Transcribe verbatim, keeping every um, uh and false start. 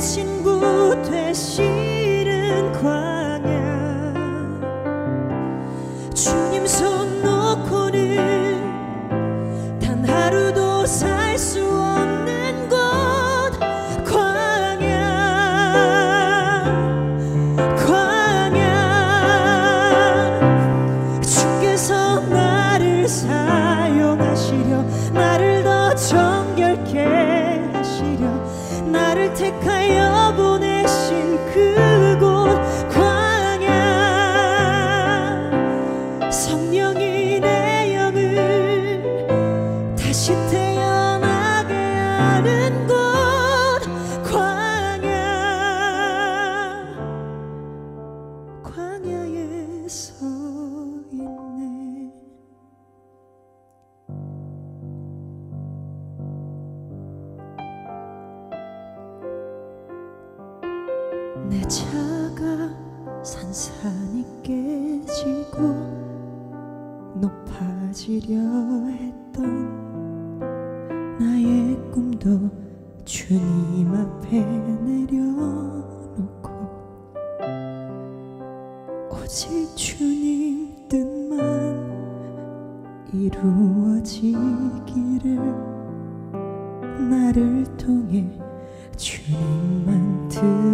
친구 되시는 광야, 주님 손 놓고는 단 하루도 살 수 없는 곳, 광야, 광야. 주께서 나를 사용하시려, 나를 더 정결케 하시려, 나를 택하여 보내신 그곳, 광야. 성령이 내 영을 다시 태어나게 하는 곳, 광야, 광야에 서 있네. 내 차가 산산이 깨지고 높아지려 했던 나의 꿈도 주님 앞에 내려놓고, 오직 주님 뜻만 이루어지기를, 나를 통해 주님만 들